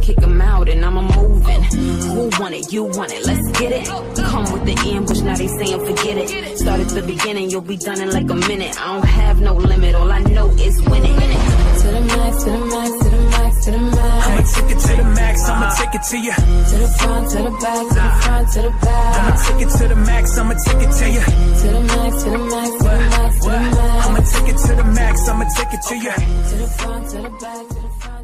kick them out and I'm moving. Who want it? You want it? Let's get it. Come with the ambush, now they saying forget it. Start at the beginning, you'll be done in like a minute. I don't have no limit, all I know is winning. To the max, to the max, to the max, to the max. I'ma take it to the max, I'ma take it to you. To the front, to the back, to the front, to the back. I'ma take it to the max, I'ma take it to you. To the max, to the max, to the max, to the max. I'ma take it to the max, I'ma take it to you. To the front, to the back, to the front.